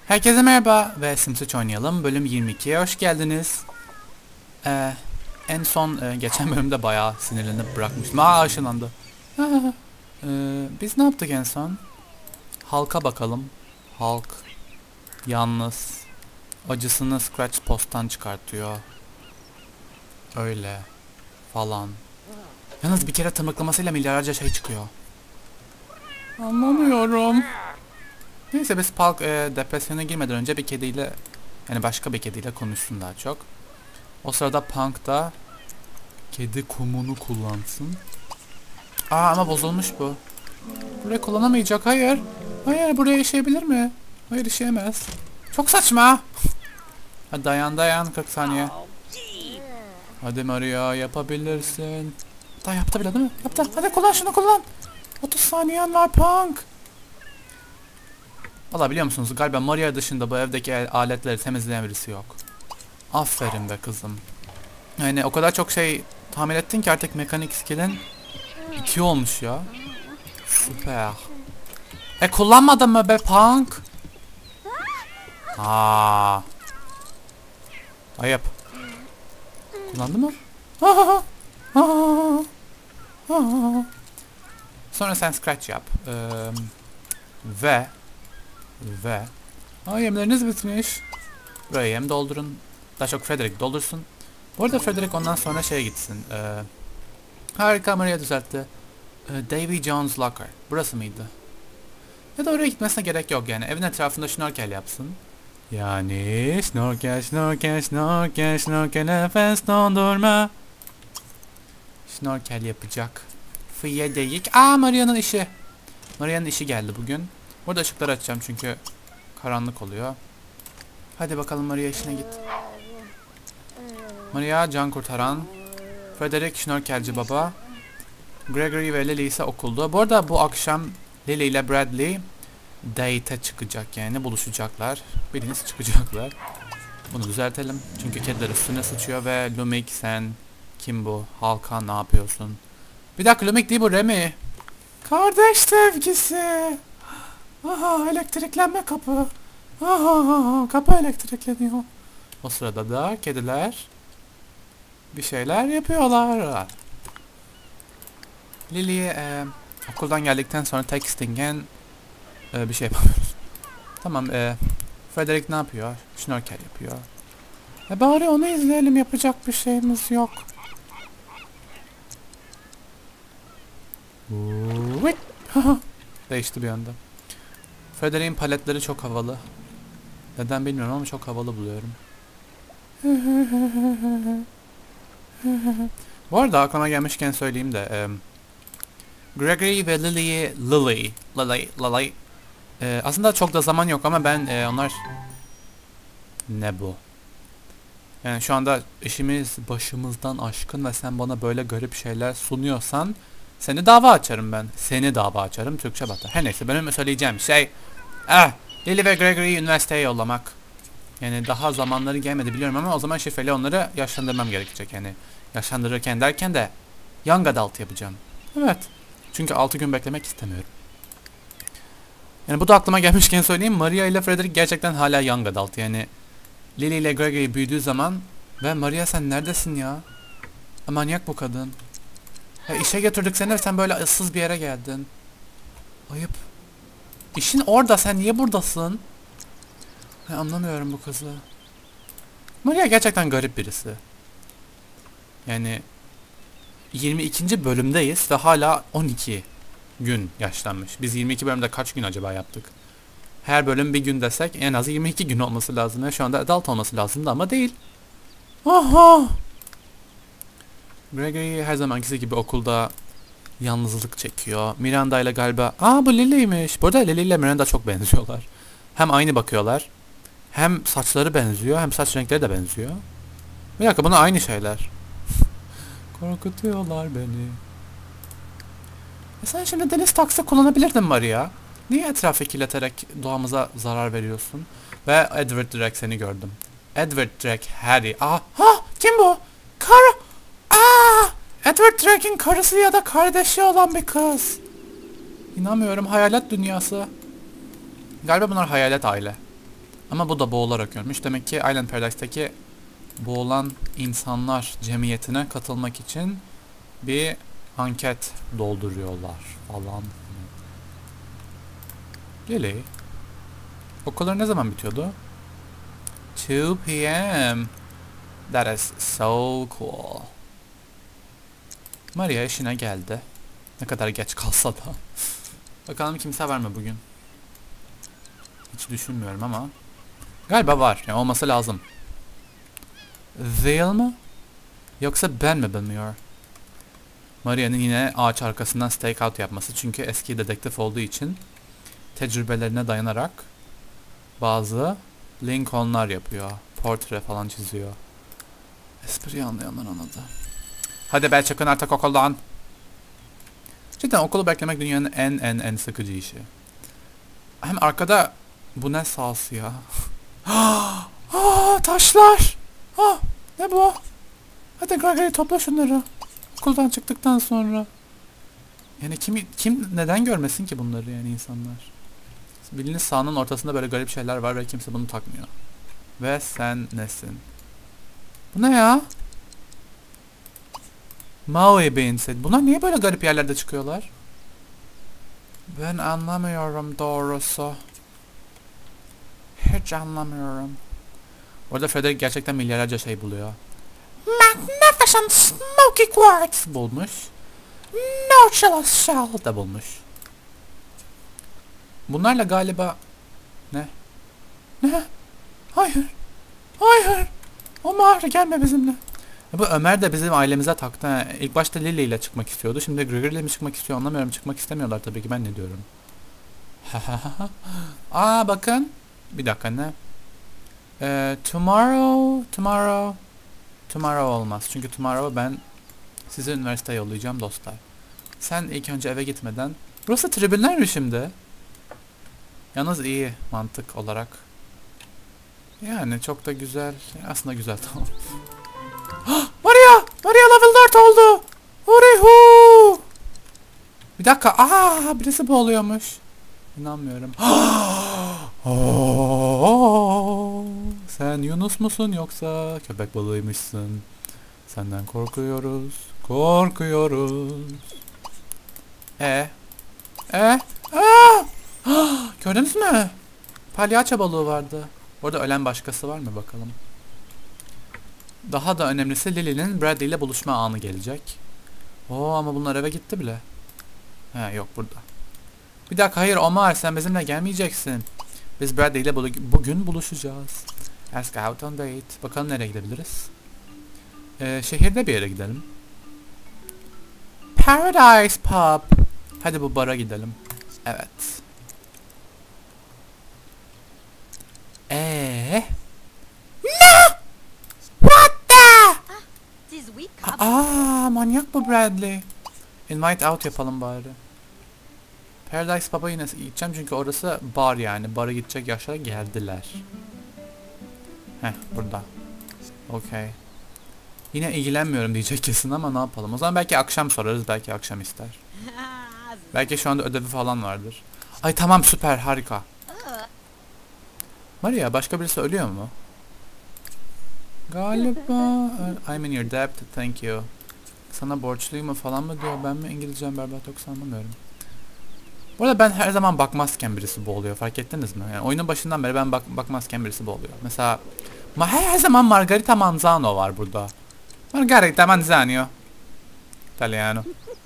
Herkese merhaba ve Sims 3 oynayalım. Bölüm 22'ye hoş geldiniz. En son geçen bölümde bayağı sinirlenip bırakmıştım. Işınlandı. Biz ne yaptık en son? Halk'a bakalım. Halk yalnız acısını Scratch Post'tan çıkartıyor. Öyle falan. Yalnız bir kere tırmıklamasıyla milyarlarca şey çıkıyor. Anlamıyorum. Neyse biz Palk depresyona girmeden önce bir kediyle, yani başka bir kediyle konuşsun daha çok. O sırada Punk da kedi kumunu kullansın. Ama bozulmuş bu. Burayı kullanamayacak, hayır. Hayır, buraya işeyebilir mi? Hayır, işeyemez. Çok saçma. Hadi dayan 40 saniye. Hadi Maria, yapabilirsin. Daha yaptı bile değil mi? Yaptı. Hadi kullan, şunu kullan. 30 saniyen var Punk. Valla biliyor musunuz, galiba Maria dışında bu evdeki aletleri temizleyen birisi yok. Aferin be kızım. Yani o kadar çok şey tahmin ettin ki artık mekanik skill'in 2 olmuş ya. Süper. Kullanmadın mı be Punk? Ayıp. Kullandı mı? Sonra sen Scratch yap. Ve yemleriniz bitmiş. Buraya yem doldurun. Daha çok Frederick doldursun. Bu arada Frederick ondan sonra şeye gitsin. Harika, Maria düzeltti. Davy Jones Locker. Burası mıydı? Ya da oraya gitmesine gerek yok yani. Evin etrafında şnorkel yapsın. Yani şnorkel nefes dondurma. Şnorkel yapacak. Fıye deyik. Maria'nın işi. Maria'nın işi geldi bugün. Burada ışıkları açacağım çünkü karanlık oluyor. Hadi bakalım Maria, işine git. Maria can kurtaran. Frederick şnorkelci baba. Gregory ve Lily ise okulda. Bu arada bu akşam Lily ile Bradley date'e çıkacak, yani buluşacaklar. Biriniz çıkacaklar. Bunu düzeltelim. Çünkü kediler üstüne sıçıyor ve Lumik, sen kim bu? Halka ne yapıyorsun? Bir dakika, Lumik değil bu, Remy. Kardeş sevgisi. Elektriklenme kapı. Kapı elektrikleniyor. O sırada da kediler bir şeyler yapıyorlar. Lily'ye okuldan geldikten sonra textingen bir şey yapamıyoruz. Tamam, Frederick ne yapıyor? Şnorkel yapıyor. Bari onu izleyelim, yapacak bir şeyimiz yok. Değişti bir anda. Frederick'in paletleri çok havalı. Neden bilmiyorum ama çok havalı buluyorum. Bu arada aklıma gelmişken söyleyeyim de Gregory ve Lily aslında çok da zaman yok ama ben onlar ne bu? Yani şu anda işimiz başımızdan aşkın ve sen bana böyle garip şeyler sunuyorsan seni dava açarım ben. Seni dava açarım, Türkçe batar. Her neyse, benim söyleyeceğim şey Lily ve Gregory'yi üniversiteye yollamak. Yani daha zamanları gelmedi biliyorum ama o zaman şifreli onları yaşlandırmam gerekecek. Yani yaşlandırırken derken de young adult yapacağım. Evet. Çünkü 6 gün beklemek istemiyorum. Yani bu da aklıma gelmişken söyleyeyim. Maria ile Frederick gerçekten hala young adult. Yani Lily ile Gregory büyüdüğü zaman ve Maria sen neredesin ya? Manyak bu kadın. İşe götürdük seni ve sen böyle ıssız bir yere geldin. Ayıp. İşin orada, sen niye buradasın? Anlamıyorum bu kızı. Maria gerçekten garip birisi. Yani 22. bölümdeyiz ve hala 12 gün yaşlanmış. Biz 22 bölümde kaç gün acaba yaptık? Her bölüm bir gün desek en az 22 gün olması lazım. Ve şu anda adult olması lazımdı ama değil. Gregory her zamankisi gibi okulda yalnızlık çekiyor. Miranda ile galiba... bu Lily'ymiş. Bu arada Lily ile Miranda çok benziyorlar. Hem aynı bakıyorlar. Hem saçları benziyor, hem saç renkleri de benziyor. Bir dakika, bunlar aynı şeyler. Korkutuyorlar beni. Sen şimdi deniz taksi kullanabilirdin Maria. Niye etrafı kirleterek doğamıza zarar veriyorsun? Ve Edward Drake, seni gördüm. Edward Drake, Harry. Kim bu? Edward Drake'in karısı ya da kardeşi olan bir kız. İnanmıyorum, hayalet dünyası. Galiba bunlar hayalet aile. Ama bu da boğularak ölmüş. Demek ki Island Paradise'daki boğulan insanlar cemiyetine katılmak için bir anket dolduruyorlar falan. Lily, okullar ne zaman bitiyordu? 2 p.m. That is so cool. Maria işine geldi. Ne kadar geç kalsa da. Bakalım kimse var mı bugün? Hiç düşünmüyorum ama. Galiba var. Yani olması lazım. Veil mi? Yoksa ben mi bilmiyor? Maria'nın yine ağaç arkasından stakeout yapması. Çünkü eski dedektif olduğu için tecrübelerine dayanarak bazı Lincoln'lar yapıyor. Portre falan çiziyor. Espriyi anlayanlar anladı. Hadi be çıkın artık okuldan. Cidden okulu beklemek dünyanın en sıkıcı işi. Hem arkada bu ne sahası ya? Taşlar. Ne bu? Hadi Gregory topla şunları. Okuldan çıktıktan sonra. Yani kim neden görmesin ki bunları yani insanlar? Bildiğiniz sahanın ortasında böyle garip şeyler var ve kimse bunu takmıyor. Ve sen nesin? Bu ne ya? Maui Beans. Bunlar niye böyle garip yerlerde çıkıyorlar? Ben anlamıyorum doğrusu. Hiç anlamıyorum. Orada Frederick gerçekten milyarlarca şey buluyor. Magnificent Smoky Quartz bulmuş. Nautilus Shell da bulmuş. Bunlarla galiba... Ne? Hayır. Omar gelme bizimle. Bu Ömer de bizim ailemize taktı. İlk başta Lily ile çıkmak istiyordu. Şimdi Gregory ile mi çıkmak istiyor anlamıyorum. Çıkmak istemiyorlar tabii ki, ben ne diyorum. Bakın. Bir dakika ne? Tomorrow olmaz. Çünkü tomorrow ben sizi üniversiteye yollayacağım dostlar. Sen ilk önce eve gitmeden... Burası tribünler mi şimdi? Yalnız iyi mantık olarak. Yani çok da güzel. Aslında güzel, tamam. Maria level 4 oldu. Hurihu. Bir dakika. Birisi boğuluyormuş. İnanmıyorum. Sen Yunus musun yoksa köpek balığıymışsın? Senden korkuyoruz. Gördünüz mü? Palyaço balığı vardı. Orada ölen başkası var mı bakalım. Daha da önemlisi Lily'nin Bradley ile buluşma anı gelecek. Ama bunlar eve gitti bile. Yok burada. Bir dakika, hayır Omar, sen bizimle gelmeyeceksin. Biz Bradley ile bugün buluşacağız. Ask out on date. Bakalım nereye gidebiliriz. Şehirde bir yere gidelim. Paradise Pub. Hadi bu bara gidelim. Evet. Manyak bu Bradley. Invite out yapalım bari. Paradise Pub'a yine gideceğim çünkü orası bar yani. Bara gidecek yaşlara geldiler. Burada. Okay. Yine ilgilenmiyorum diyecek kesin ama ne yapalım. O zaman belki akşam sorarız, belki akşam ister. Belki şu anda ödevi falan vardır. Ay tamam, süper, harika. Maria, başka birisi ölüyor mu? Galiba. I'm in your debt, thank you. Sana borçluyum mu falan mı diyor. Ben mi İngilizcem berbat yoksa anlamıyorum. Bu arada ben her zaman bakmazken birisi boğuluyor. Fark ettiniz mi? Yani oyunun başından beri ben bakmazken birisi boğuluyor. Mesela her zaman Margarita Manzano var burada. Margarita Manzano. İtalyano.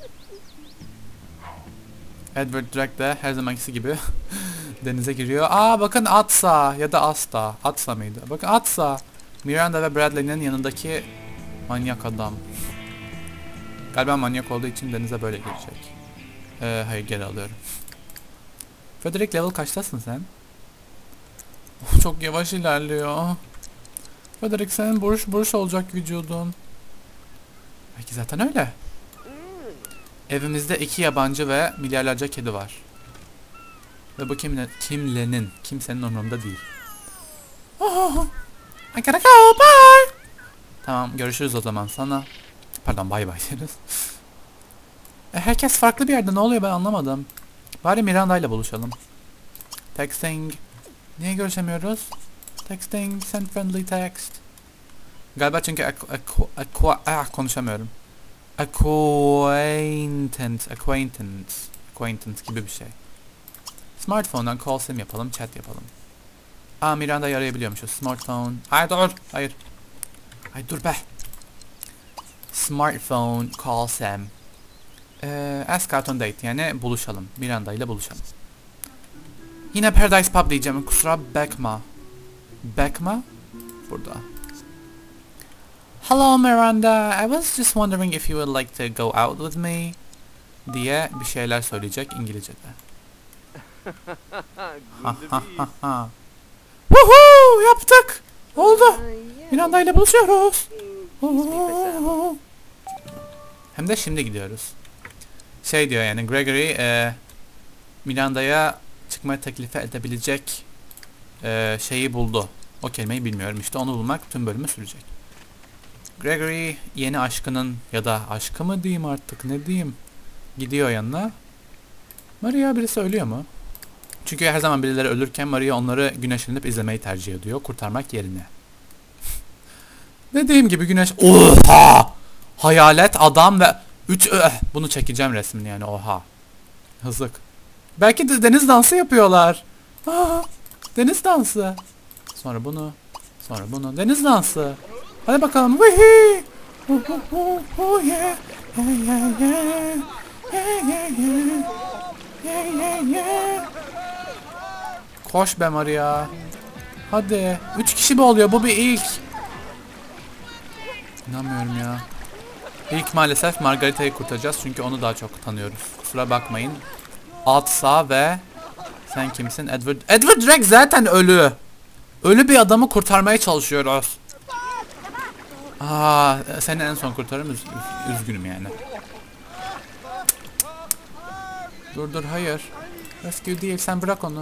Edward Drake de her zamankisi gibi denize giriyor. Bakın Atsa ya da Asta. Atsa mıydı? Bakın Atsa. Miranda ve Bradley'nin yanındaki manyak adam. Galiba manyak olduğu için denize böyle girecek. Hayır, geri alıyorum. Frederick, level kaçtasın sen? Çok yavaş ilerliyor. Frederick, senin buruş olacak vücudun. Belki zaten öyle. Evimizde 2 yabancı ve milyarlarca kedi var. Ve bu kimsenin umurumda değil. I gotta go, bye. Tamam, görüşürüz o zaman sana. Pardon, bye deriz. Herkes farklı bir yerde, ne oluyor ben anlamadım. Bari Miranda ile buluşalım. Texting. Niye görüşemiyoruz? Texting, send friendly text. Galiba çünkü konuşamıyorum. Acquaintance gibi bir şey. Smartphone'dan call sim yapalım, chat yapalım. Aa, Miranda'yı arayabiliyormuşuz. Smartphone. Ay dur, hayır. Ay dur be. Smartphone call sim. Ask out on date, yani buluşalım. Miranda ile buluşalım. Yine Paradise Pub diyeceğim. Kusura bakma. Bakma? Burada. Hello Miranda, I was just wondering if you would like to go out with me diye bir şeyler söyleyecek İngilizce'de. Ha ha ha ha. Woohoo! Yaptık! Oldu! Miranda ile buluşuyoruz. Hem de şimdi gidiyoruz. Şey diyor yani Gregory Miranda'ya çıkma teklifi edebilecek şeyi buldu. O kelimeyi bilmiyorum işte, onu bulmak tüm bölümü sürecek. Gregory yeni aşkının ya da aşkı mı diyeyim artık ne diyeyim gidiyor yanına. Maria birisi ölüyor mu? Çünkü her zaman birileri ölürken Maria onları güneşlenip izlemeyi tercih ediyor kurtarmak yerine. Dediğim gibi güneş... Oha! Hayalet adam ve... bunu çekeceğim resmini yani, oha. Hızlık. Belki de deniz dansı yapıyorlar. Aa, deniz dansı. Sonra bunu. Sonra bunu. Deniz dansı. Hadi bakalım. Wihii! Oh yeah. Yeah yeah yeah. Yeah yeah yeah. Yeah yeah yeah. Koş be Maria. Hadi. 3 kişi mi oluyor? Bu bir ilk. İnanmıyorum ya. İlk maalesef Margarita'yı kurtaracağız çünkü onu daha çok tanıyoruz. Kusura bakmayın. Alt sağ ve sen kimsin? Edward Drake zaten ölü. Ölü bir adamı kurtarmaya çalışıyoruz. Aa, seni en son kurtarırım. Üzgünüm yani. Dur hayır. Rescue değil, sen bırak onu.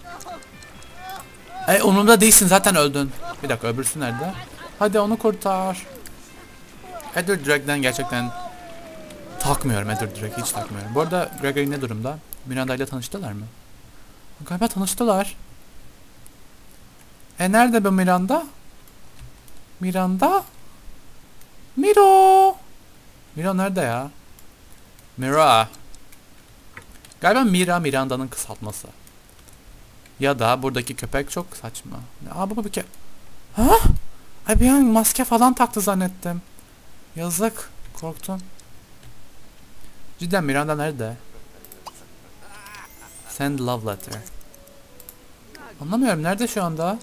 Umurumda değilsin, zaten öldün. Bir dakika, öbürsü nerede? Hadi onu kurtar. Edward Drake'den gerçekten takmıyorum, Edward Drake hiç takmıyorum. Bu arada Gregory ne durumda? Miranda ile tanıştılar mı? Galiba tanıştılar. Nerede bu Miranda? Miranda? Miro! Miro nerede ya? Mira. Galiba Mira Miranda'nın kısaltması. Ya da buradaki köpek çok saçma. Aa, bu bir Ha? Ay, bir an maske falan taktı zannettim. Yazık. Korktum. Cidden Miranda nerede? Send love letter. Anlamıyorum, nerede şu anda?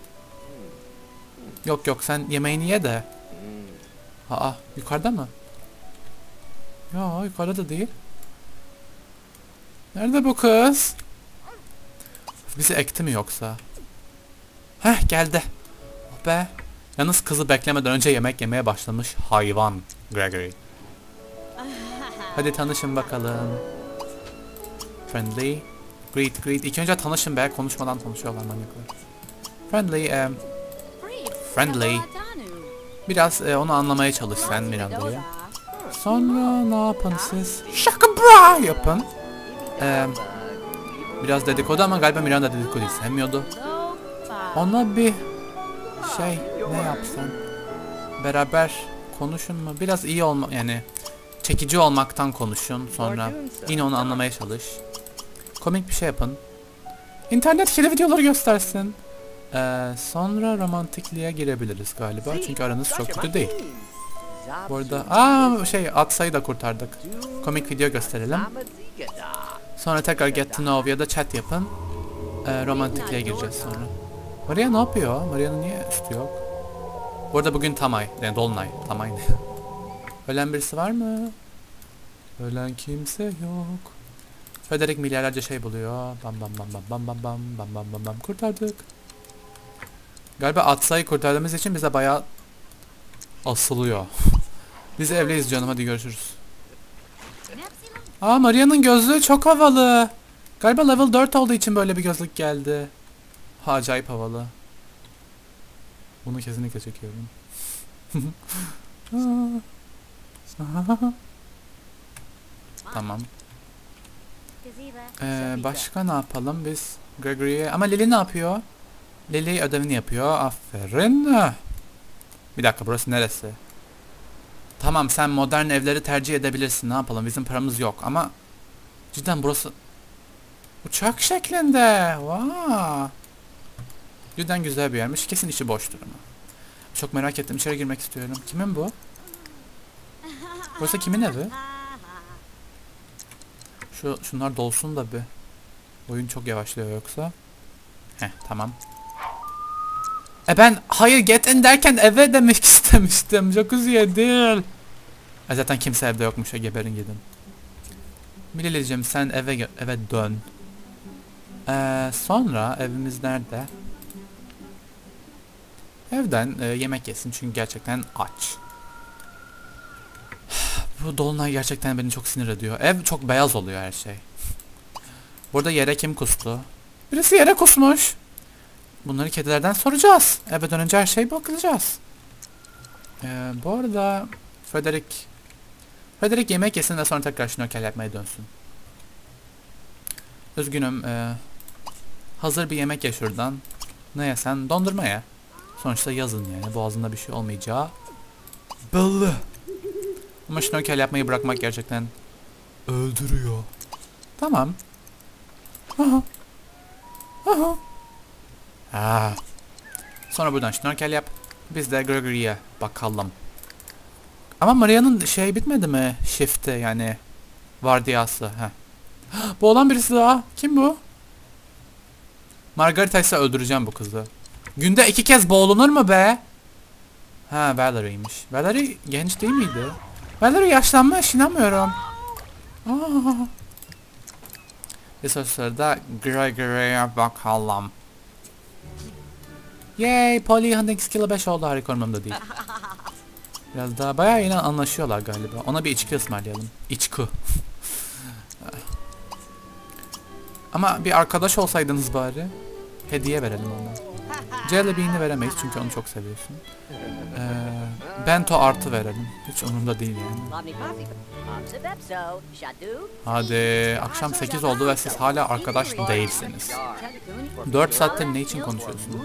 Yok sen yemeğini ye de. Aa, yukarıda mı? Ya yukarıda da değil. Nerede bu kız? Bizi ekti mi yoksa? Heh, geldi. Oh be. Yalnız kızı beklemeden önce yemek yemeye başlamış hayvan Gregory. Hadi tanışın bakalım. Friendly. Greet. İlk önce tanışın be. Konuşmadan konuşuyorlar manyaklar. Friendly. Biraz onu anlamaya çalış sen Miranda'yı. Sonra ne yapın siz? Şaka bra yapın. Biraz dedikodu ama galiba Miranda dedikoduyu sevmiyordu. Ona bir şey ne yapsan? Beraber konuşun mu? Biraz iyi olma yani çekici olmaktan konuşun. Sonra yine onu anlamaya çalış. Komik bir şey yapın. İnternet videoları göstersin. Sonra romantikliğe girebiliriz galiba. Çünkü aranız çok kötü değil. Bu arada Atsa'yı da kurtardık. Komik video gösterelim. Sonra tekrar get to know ya da chat yapın. Romantikliğe gireceğiz sonra. Maria ne yapıyor? Maria'nın niye üstü yok? Bu arada bugün Tamay. Yani Dolunay. Tamay ne? Ölen birisi var mı? Ölen kimse yok. Frederick milyarlarca şey buluyor. Bam. Kurtardık. Galiba Atsa'yı kurtardığımız için bize bayağı asılıyor. Biz evliyiz canım, hadi görüşürüz. Aa, Maria'nın gözlüğü çok havalı. Galiba level 4 olduğu için böyle bir gözlük geldi. Acayip havalı. Bunu kesinlikle çekiyorum. Tamam. Başka ne yapalım biz? Gregory'ye... Ama Lily ne yapıyor? Lily ödevini yapıyor. Aferin. Bir dakika, burası neresi? Tamam, sen modern evleri tercih edebilirsin. Ne yapalım? Bizim paramız yok ama cidden burası uçak şeklinde. Wow. Cidden güzel bir yermiş. Kesin içi boştur ama. Çok merak ettim. İçeri girmek istiyorum. Kimin bu? Burası kimin evi? Şunlar dolsun da bir. Oyun çok yavaşlıyor yoksa. Heh, tamam. Ben hayır get in derken eve demek istemiştim. Jacuzziye değil. Zaten kimse evde yokmuş. Geberin gidin. Lily'cim sen eve dön. Sonra evimiz nerede? Evden yemek yesin çünkü gerçekten aç. Bu dolunay gerçekten beni çok sinir ediyor. Ev çok beyaz oluyor her şey. Burada yere kim kustu? Birisi yere kusmuş. Bunları kedilerden soracağız. Eve dönünce her şeye bakacağız. Bu arada Frederick yemek yesin ve sonra tekrar şnorkel yapmaya dönsün. Üzgünüm. Hazır bir yemek ye şuradan. Ne yesen? Dondurma ye. Sonuçta yazın yani. Boğazında bir şey olmayacağı belli. Ama şnorkel yapmayı bırakmak gerçekten öldürüyor. Tamam. Aha. Aha. Sonra buradan şnorkel yap. Biz de Gregory'ye bakalım. Ama Maria'nın şey bitmedi mi? Shift'i yani vardiyası. Heh. Bu olan birisi daha. Kim bu? Margarita ise öldüreceğim bu kızı. Günde 2 kez boğulunur mu be? Ha, Valerie'ymiş. Valerie genç değil miydi? Valerie yaşlanmış, inanmıyorum. Biz o sırada Gregory'e bakalım. Yay, Polly Hunting Skill'ı 5 oldu, harika olmamda değil. Biraz daha bayağı yine anlaşıyorlar galiba. Ona bir içki ısmarlayalım. İçki. Ama bir arkadaş olsaydınız bari. Hediye verelim ona. Jelly Bean'i veremeyiz çünkü onu çok seviyorsun. Bento artı verelim. Hiç umurumda değil yani. Hadi, akşam 8 oldu ve siz hala arkadaş değilsiniz. 4 saattir ne için konuşuyorsunuz?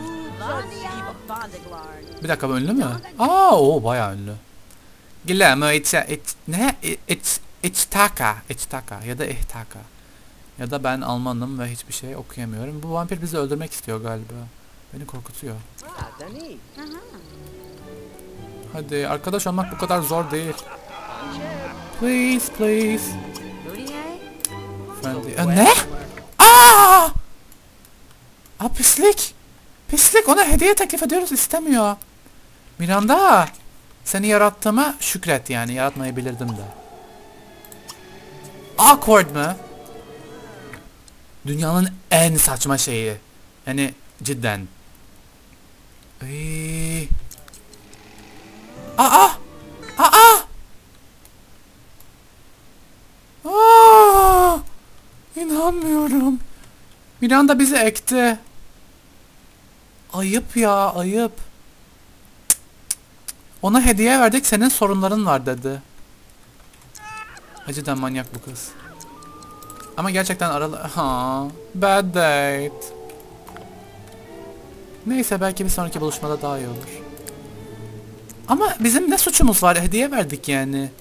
Bir dakika, bu ünlü mü? O bayağı ünlü. Guillermo Ichtaka ya da Ihtaka. Ya da ben Almanım ve hiçbir şey okuyamıyorum. Bu vampir bizi öldürmek istiyor galiba. Beni korkutuyor. Hadi, arkadaş olmak bu kadar zor değil. Please. Friendly. Ne? Pislik. Pislik, ona hediye teklif ediyoruz, istemiyor. Miranda, seni yarattığıma şükret yani. Yaratmayı bilirdim de. Awkward mı? Dünyanın en saçma şeyi. Yani cidden. İnanmıyorum. Miranda bizi ekti. Ayıp ya, ayıp. Ona hediye verdik, senin sorunların var dedi. Cidden manyak bu kız. Ama gerçekten bad date. Neyse, belki bir sonraki buluşmada daha iyi olur. Ama bizim ne suçumuz var? Hediye verdik yani.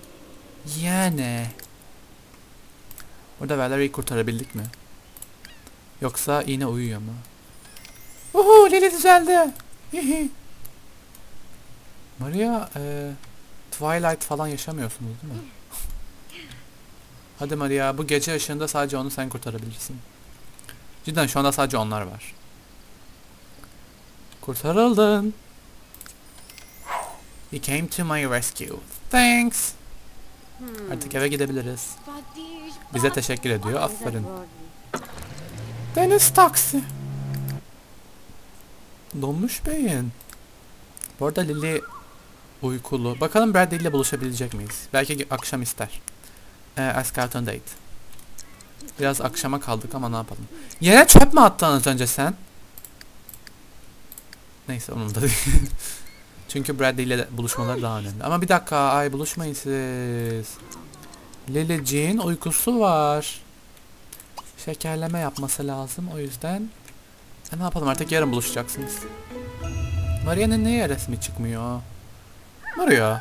Burada Valerie'yi kurtarabildik mi? Yoksa yine uyuyor mu? Lily düzeldi. Maria, Twilight falan yaşamıyorsunuz değil mi? Hadi Maria, bu gece ışığında sadece onu sen kurtarabilirsin. Cidden şu anda sadece onlar var. Kurtarıldın. He came to my rescue. Thanks. Artık eve gidebiliriz. Bize teşekkür ediyor. Aferin. Deniz taksi. Donmuş beyin. Bu arada Lily uykulu. Bakalım Bradley ile buluşabilecek miyiz? Belki akşam ister. Ask out on date. Biraz akşama kaldık ama ne yapalım. Yere çöp mü attın az önce sen? Neyse, onun da değil. Çünkü Bradley ile buluşmaları daha önemli. Ama bir dakika, buluşmayın siz. Lily Jean uykusu var. Şekerleme yapması lazım, o yüzden Ne yapalım artık yarın buluşacaksınız. Maria'nın niye resmi çıkmıyor? Maria.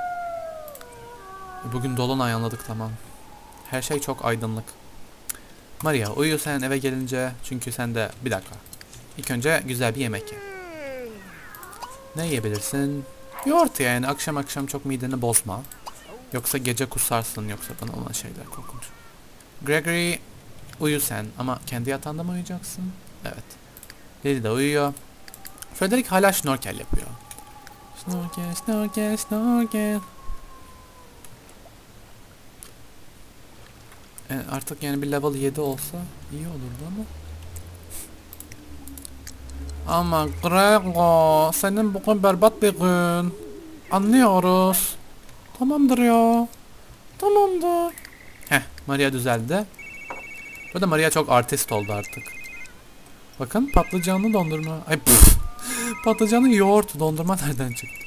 Bugün dolunay anladık, tamam. Her şey çok aydınlık. Maria uyu sen eve gelince, çünkü sen de bir dakika. İlk önce güzel bir yemek ye. Ne yiyebilirsin? Yoğurt yani, akşam akşam çok mideni bozma. Yoksa gece kusarsın, yoksa bana olan şeyler korkunç. Gregory uyu sen ama kendi yatağında mı uyuyacaksın? Evet. Lily de uyuyor. Frederick hala şnorkel yapıyor. Şnorkel, şnorkel, şnorkel. Artık yani bir level 7 olsa iyi olurdu ama. Ama Gregor, senin bugün berbat bir gün. Anlıyoruz. Tamamdır ya. Tamamdır. Heh, Maria düzeldi. Burada Maria çok artist oldu artık. Bakın patlıcanlı dondurma. Ay pff. Patlıcanlı yoğurt dondurma nereden çıktı?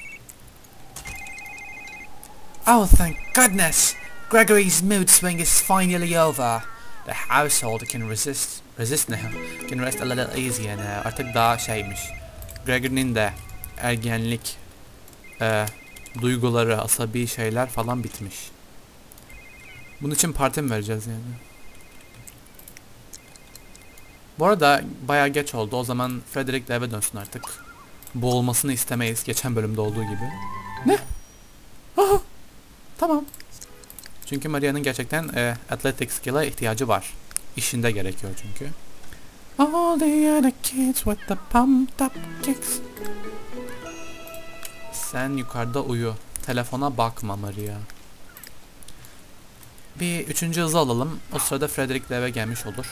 Oh thank goodness. Gregory's mood swing is finally over. The household can resist now. Can rest a little easier now. Artık daha şeymiş. Gregory'nin de ergenlik duyguları, asabi şeyler falan bitmiş. Bunun için parti mi vereceğiz yani? Bu arada bayağı geç oldu. O zaman Frederick de eve dönsün artık. Boğulmasını istemeyiz. Geçen bölümde olduğu gibi. Ne? Aha. Tamam. Çünkü Maria'nın gerçekten athletic skill'a ihtiyacı var. İşinde gerekiyor çünkü. All the other kids with the pumped up kicks. Sen yukarıda uyu. Telefona bakma Maria. Bir 3. hızı alalım. O sırada Frederick de eve gelmiş olur.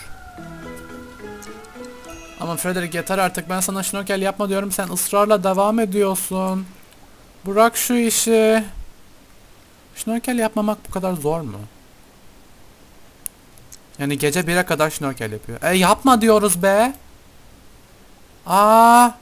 Ama Frederick yeter artık, ben sana şnorkel yapma diyorum, sen ısrarla devam ediyorsun. Bırak şu işi. Şnorkel yapmamak bu kadar zor mu? Yani gece 1'e kadar şnorkel yapıyor. Yapma diyoruz be. Aa.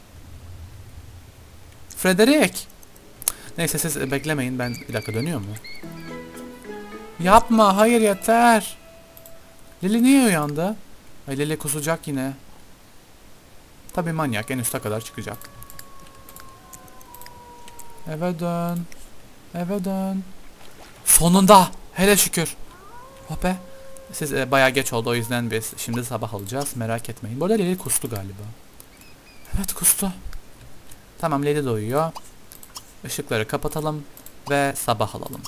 Frederick. Neyse siz beklemeyin, ben bir dakika dönüyor mu? Yapma, hayır yeter. Lily niye uyandı? Ay Lily kusacak yine. Tabii manyak en üste kadar çıkacak. Eve dön. Eve dön. Sonunda. Hele şükür. Oh be. Siz bayağı geç oldu, o yüzden biz şimdi sabah alacağız. Merak etmeyin. Bu arada Lily kustu galiba. Evet kustu. Tamam Lily de uyuyor. Işıkları kapatalım. Ve sabah alalım.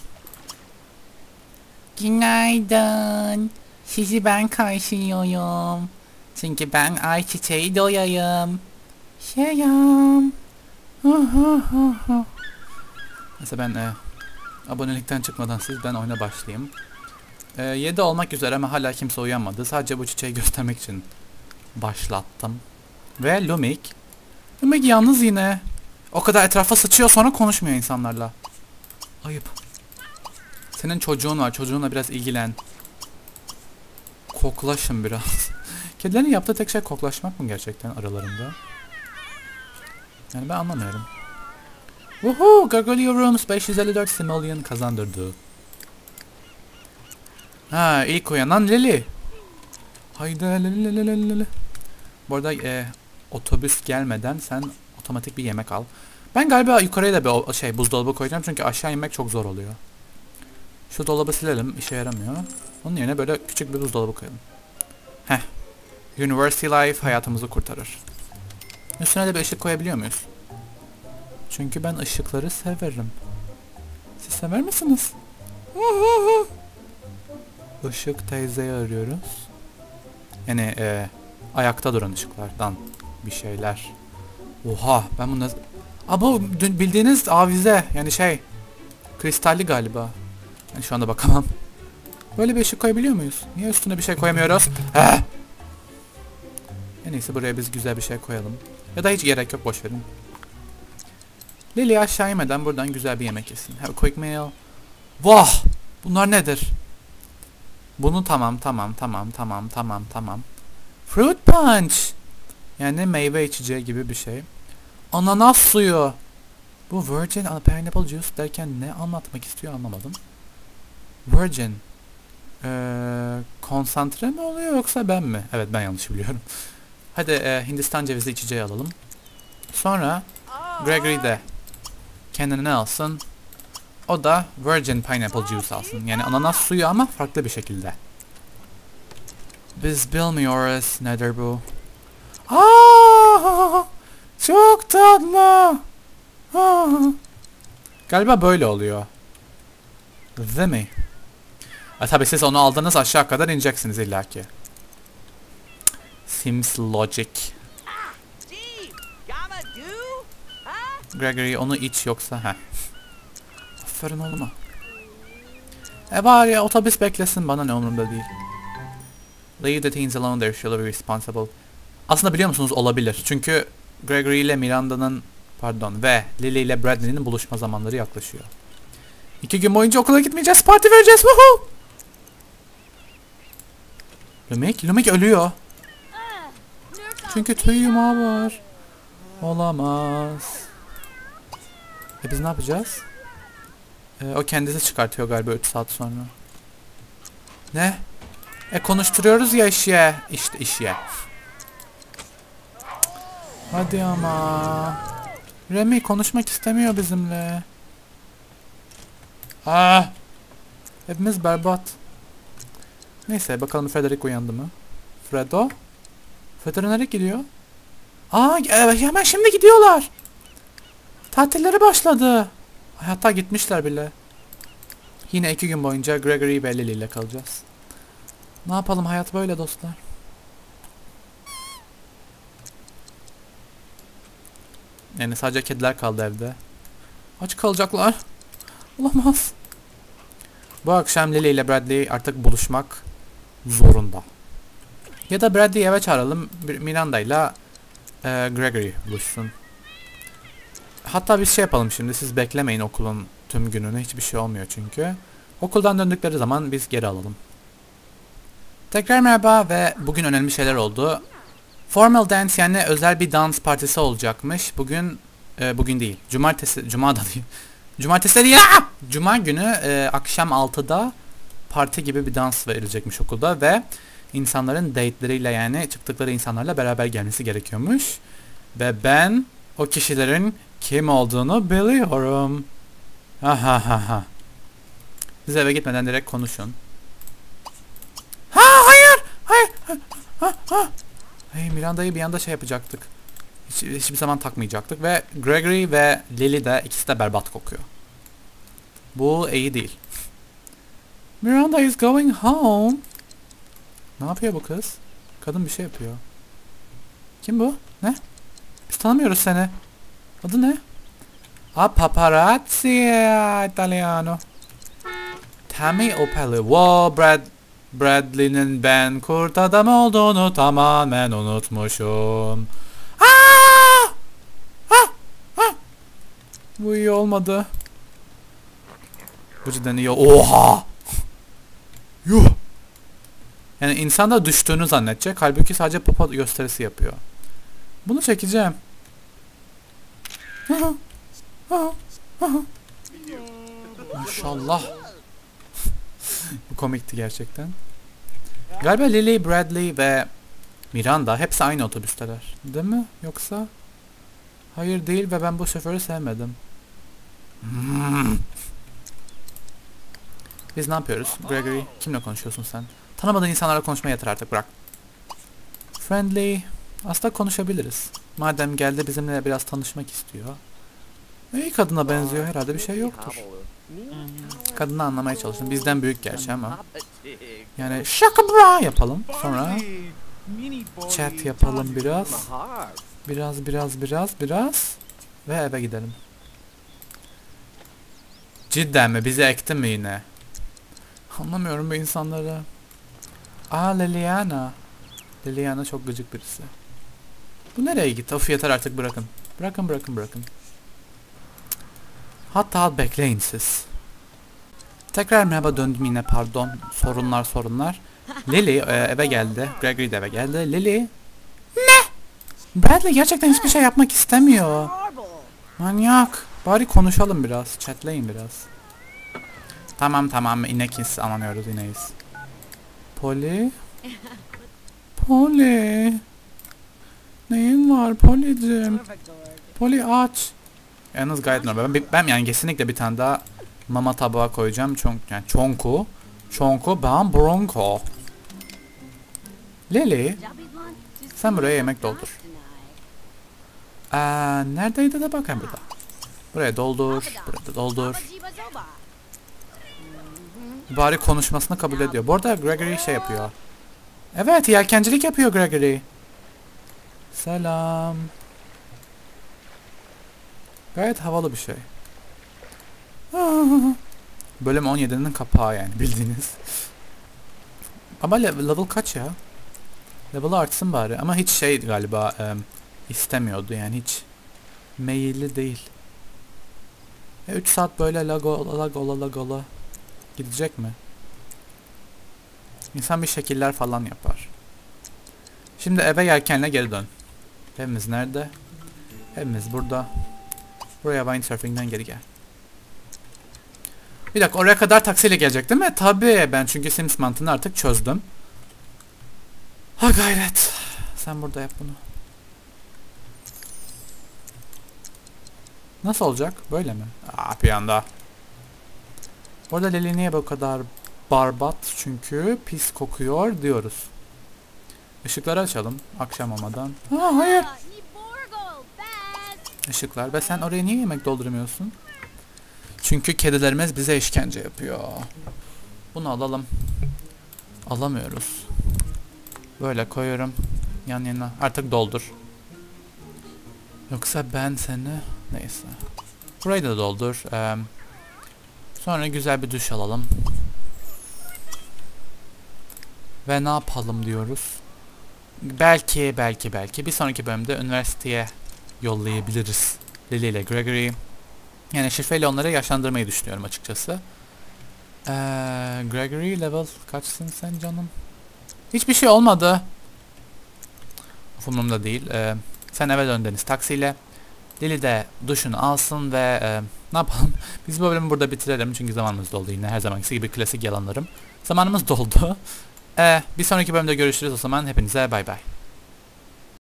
Günaydın. Sizi ben karşılıyorum. Çünkü ben ayçiçeği doyayım. Şeyim. Neyse ben abonelikten çıkmadan sizden oyuna başlayayım. 7 olmak üzere ama hala kimse uyanmadı. Sadece bu çiçeği göstermek için başlattım. Ve Lumik. Lumik yalnız yine. O kadar etrafa sıçıyor, sonra konuşmuyor insanlarla. Ayıp. Senin çocuğun var. Çocuğunla biraz ilgilen. Koklaşın biraz. Kedilerin yaptığı tek şey koklaşmak mı gerçekten aralarında? Yani ben anlamıyorum. Woohoo! Gargoyle Rooms 554 simoleon kazandırdı. Ha, ilk uyanan Lily. Haydi Lily. Bu arada otobüs gelmeden sen otomatik bir yemek al. Ben galiba yukarıya da bir buzdolabı koyacağım çünkü aşağı inmek çok zor oluyor. Şu dolabı silelim, işe yaramıyor. Onun yerine böyle küçük bir buzdolabı koyalım. Heh. University Life hayatımızı kurtarır. Üstüne de bir ışık koyabiliyor muyuz? Çünkü ben ışıkları severim. Siz sever misiniz? Işık teyzeyi arıyoruz. Yani ayakta duran ışıklardan bir şeyler. Oha ben bunu... bu bildiğiniz avize yani kristalli galiba. Yani şu anda bakamam. Böyle bir ışık koyabiliyor muyuz? Niye üstüne bir şey koyamıyoruz? En iyisi buraya biz güzel bir şey koyalım. Ya da hiç gerek yok, boş verin. Lily aşağı inmeden buradan güzel bir yemek yesin. Have a quick meal. Vah! Bunlar nedir? Bunu tamam. Fruit punch. Yani meyve içeceği gibi bir şey. Ananas suyu. Bu virgin pineapple juice derken ne anlatmak istiyor anlamadım. Virgin. Konsantre mi oluyor yoksa ben mi? Evet ben yanlış biliyorum. Hadi Hindistan cevizi içeceği alalım. Sonra Gregory de kendine ne alsın? O da Virgin Pineapple Juice alsın. Yani ananas suyu ama farklı bir şekilde. Biz bilmiyoruz nedir bu. Aa, çok tatlı. Aa. Galiba böyle oluyor. Değil mi? Tabi siz onu aldınız, aşağı kadar ineceksiniz illaki. Seems logic. Gregory onu iç yoksa ha. Aferin oğluma. Bari ya otobüs beklesin, bana ne umurumda değil. Leave the teens alone, they're surely responsible. Aslında biliyor musunuz, olabilir. Çünkü Gregory ile Miranda'nın ve Lily ile Bradley'nin buluşma zamanları yaklaşıyor. 2 gün boyunca okula gitmeyeceğiz, parti vereceğiz. Woohoo! Lumek ölüyor. Çünkü tüy yumağı var. Olamaz. Biz ne yapacağız? O kendisi çıkartıyor galiba 3 saat sonra. Ne? Konuşturuyoruz ya işe. İşte işe. Hadi ama. Remy konuşmak istemiyor bizimle. Hepimiz berbat. Neyse bakalım Frederick uyandı mı? Fredo? Fredo nereye gidiyor? Hemen şimdi gidiyorlar. Tatilleri başladı. Hatta gitmişler bile. Yine 2 gün boyunca Gregory ve Lily ile kalacağız. Ne yapalım, hayat böyle dostlar. Yani sadece kediler kaldı evde. Aç kalacaklar. Olamaz. Bu akşam Lily ile Bradley artık buluşmak zorunda. Ya da Bradley'i eve çağıralım. Miranda ile Gregory buluşsun. Hatta bir şey yapalım şimdi. Siz beklemeyin okulun tüm gününü. Hiçbir şey olmuyor çünkü. Okuldan döndükleri zaman biz geri alalım. Tekrar merhaba ve bugün önemli şeyler oldu. Formal dance, yani özel bir dans partisi olacakmış. Bugün değil. Cuma da değil. Cumartesi değil ya! Cuma günü akşam 6'da parti gibi bir dans verilecekmiş okulda ve insanların date'leriyle, yani çıktıkları insanlarla beraber gelmesi gerekiyormuş. Ve ben o kişilerin kim olduğunu biliyorum. Ha. Siz eve gitmeden direkt konuşun. Hayır. Hey, Miranda'yı bir anda şey yapacaktık. Hiçbir zaman takmayacaktık ve Gregory ve Lily de ikisi de berbat kokuyor. Bu iyi değil. Miranda is going home. Ne yapıyor bu kız? Kadın bir şey yapıyor. Kim bu? Ne? Biz tanımıyoruz seni. Adı ne? Paparazzi Italiano. Tammy Opelli. Wow, Bradley'nin ben kurt adam olduğunu tamamen unutmuşum. Bu iyi olmadı. Bu cidden iyi. Oha! Yuh! Yani insan da düştüğünü zannedecek. Halbuki sadece popo gösterisi yapıyor. Bunu çekeceğim. Maşallah. Bu komikti gerçekten. Galiba Lily, Bradley ve Miranda hepsi aynı otobüsteler. Değil mi? Yoksa? Hayır değil ve ben bu şoförü sevmedim. Biz ne yapıyoruz? Gregory, kimle konuşuyorsun sen? Tanımadığın insanlarla konuşmaya yeter artık, bırak. Friendly. Aslında konuşabiliriz. Madem geldi bizimle biraz tanışmak istiyor. İyi kadına benziyor, herhalde bir şey yoktur. Kadını anlamaya çalışın. Bizden büyük gerçi ama. Yani şaka bra yapalım. Sonra chat yapalım biraz. Biraz. Ve eve gidelim. Cidden mi? Bizi ekti mi yine? Anlamıyorum bu insanları. Liliana. Liliana çok gıcık birisi. Bu nereye gitti? Of, yeter artık, bırakın. Bırakın. Hatta bekleyin siz. Tekrar merhaba, döndüm yine, pardon. Sorunlar. Lily eve geldi. Gregory de eve geldi. Lily. Ne? Bradley gerçekten hiçbir şey yapmak istemiyor. Manyak. Bari konuşalım biraz. Chatleyin biraz. Tamam. İnekiz. Anlamıyoruz, ineyiz. Polly. Neyin var Poli'cim? Poli aç. Yalnız gayet normal. Ben yani kesinlikle bir tane daha mama tabağı koyacağım. Yani çonku. Çonku ben bronco. Lily, sen buraya yemek doldur. Neredeydi de bakayım burada. Buraya doldur. Burada doldur. Bari konuşmasını kabul ediyor. Bu arada Gregory şey yapıyor. Evet, yelkencilik yapıyor Gregory. Selam. Gayet havalı bir şey. Bölüm 17'nin kapağı yani bildiğiniz. Ama level kaç ya? Level'ı artsın bari. Ama hiç şey galiba istemiyordu yani hiç meyilli değil. 3 saat böyle lagola gidecek mi? İnsan bir şekiller falan yapar. Şimdi eve yelkenle geri dön. Evimiz nerede? Evimiz burada. Buraya windsurfing'den geri gel. Bir dakika, oraya kadar taksiyle gelecek değil mi? Tabii, ben çünkü Sims mantığını artık çözdüm. Ha gayret. Sen burada yap bunu. Nasıl olacak? Böyle mi? Bir anda. Orada Lily niye bu kadar barbat? Çünkü pis kokuyor diyoruz. Işıkları açalım akşam olmadan. Hayır. Işıklar. Ve sen oraya niye yemek doldurmuyorsun? Çünkü kedilerimiz bize işkence yapıyor. Bunu alalım. Alamıyoruz. Böyle koyuyorum. Yan yana. Artık doldur. Yoksa ben seni... Neyse. Burayı da doldur. Sonra güzel bir duş alalım. Ve ne yapalım diyoruz. Belki bir sonraki bölümde üniversiteye yollayabiliriz Lily ile Gregory. Yani şifreyle onları yaşlandırmayı düşünüyorum açıkçası. Gregory level kaçsın sen canım? Hiçbir şey olmadı. Umurumda değil. Sen eve dön Deniz taksiyle. Lily de duşunu alsın ve ne yapalım? Biz bu bölümü burada bitirelim çünkü zamanımız doldu yine. Her zamanki gibi klasik yalanlarım. Zamanımız doldu. Bir sonraki bölümde görüşürüz o zaman. Hepinize bay bay.